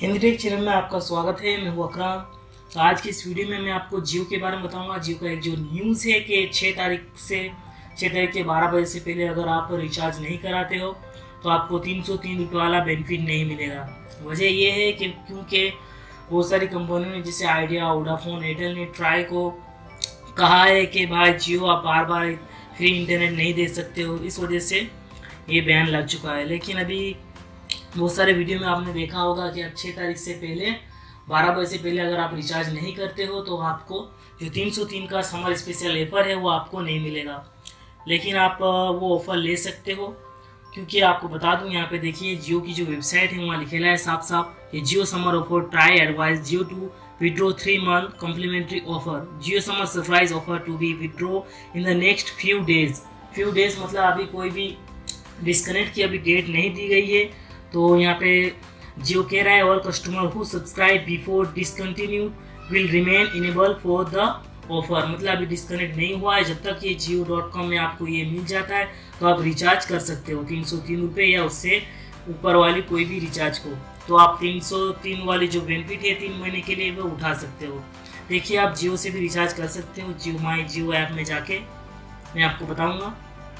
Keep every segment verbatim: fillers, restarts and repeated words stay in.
Hindi take channel में आपका स्वागत है। मैं हूं अकरम। तो आज की इस वीडियो में मैं आपको जियो के बारे में बताऊंगा। जियो का एक जो न्यूज़ है कि छः तारीख से छः तारीख के बारह बजे से पहले अगर आप रिचार्ज नहीं कराते हो तो आपको तीन सौ तीन रुपये वाला बेनिफिट नहीं मिलेगा। वजह ये है कि क्योंकि बहुत सारी कंपनियों ने जैसे आइडिया, वोडाफोन, एयरटेल ने ट्राई को कहा है कि भाई जियो आप बार बार फ्री इंटरनेट नहीं दे सकते हो, इस वजह से ये बैन लग चुका है। लेकिन अभी बहुत सारे वीडियो में आपने देखा होगा कि अब छः तारीख से पहले बारह बजे से पहले अगर आप रिचार्ज नहीं करते हो तो आपको जो तीन सौ तीन का समर स्पेशल ऑफर है वो आपको नहीं मिलेगा। लेकिन आप वो ऑफ़र ले सकते हो, क्योंकि आपको बता दूं यहाँ पे देखिए जियो की जो वेबसाइट है वहाँ लिखेला है साफ साफ, ये Jio summer offer TRAI advice Jio to withdraw three month complimentary offer, Jio summer surprise offer to be withdraw in the next few days. Few days मतलब अभी कोई भी डिस्कनेक्ट की अभी डेट नहीं दी गई है। तो यहाँ पे जियो कह रहा है all customer who subscribe before discontinue will remain enable for the offer, मतलब अभी डिस्कनेक्ट नहीं हुआ है, जब तक ये जियो डॉट कॉम में आपको ये मिल जाता है तो आप रिचार्ज कर सकते हो तीन सौ तीन रुपये या उससे ऊपर वाली कोई भी रिचार्ज को। तो आप तीन सौ तीन वाली जो बेनिफिट है तीन महीने के लिए वो उठा सकते हो। देखिए आप जियो से भी रिचार्ज कर सकते हो, जियो माई जियो ऐप में जाके मैं आपको बताऊँगा।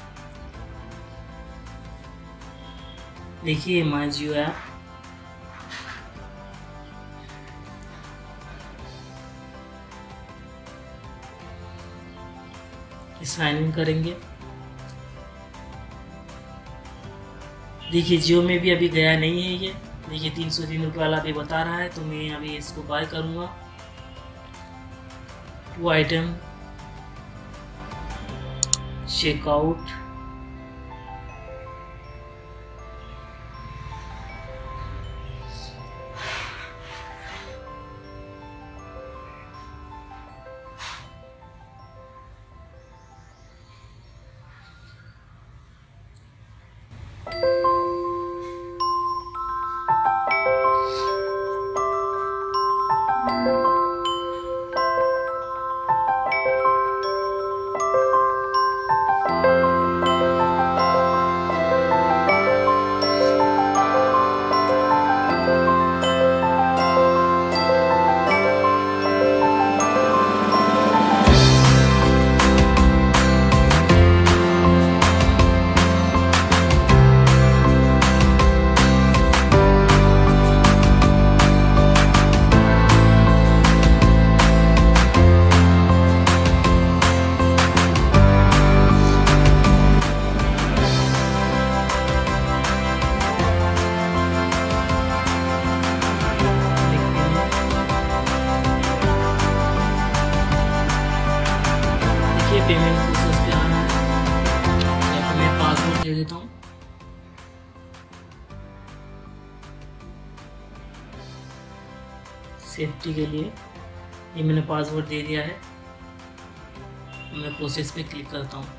देखिए माई जियो ऐप, साइन इन करेंगे। देखिए जियो में भी अभी गया नहीं है ये, देखिए तीन सौ तीन रुपये वाला अभी बता रहा है, तो मैं अभी इसको बाय करूंगा। Two item checkout, payment process पे आना है। तो मैं पासवर्ड दे देता हूँ। सेफ्टी के लिए ये मैंने पासवर्ड दे दिया है। मैं प्रोसेस पे क्लिक करता हूँ।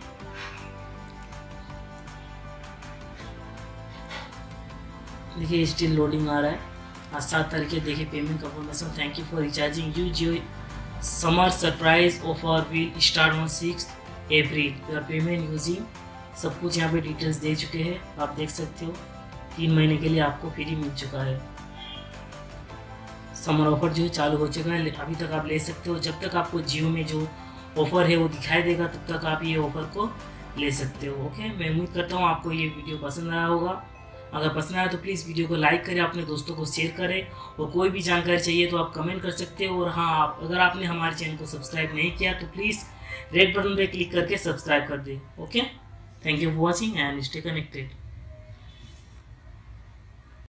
देखिए स्टिल लोडिंग आ रहा है। आज सात तारीख के देखिए payment confirmation, thank you for recharging you Jio summer surprise offer will start on six April your payment using, सब कुछ यहाँ पे डिटेल्स दे चुके हैं, आप देख सकते हो। तीन महीने के लिए आपको फ्री मिल चुका है। समर ऑफर जो है चालू हो चुका है, अभी तक आप ले सकते हो। जब तक आपको जियो में जो ऑफर है वो दिखाई देगा तब तक आप ये ऑफर को ले सकते हो। ओके, मैं उम्मीद करता हूँ आपको ये वीडियो पसंद आया होगा। अगर पसंद आया तो प्लीज़ वीडियो को लाइक करें, अपने दोस्तों को शेयर करें, और कोई भी जानकारी चाहिए तो आप कमेंट कर सकते हो। और हाँ, आप अगर आपने हमारे चैनल को सब्सक्राइब नहीं किया तो प्लीज़ रेड बटन पे क्लिक करके सब्सक्राइब कर दें। Okay, thank you for watching and stay connected.